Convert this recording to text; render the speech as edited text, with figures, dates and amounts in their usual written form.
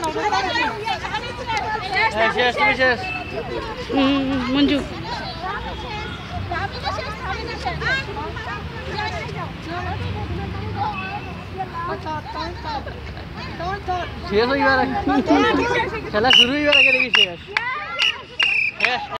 শেষ তুমি শেষ মঞ্জু শেষ হইবার খেলা শুরু হইবার আগে দেখি শেষ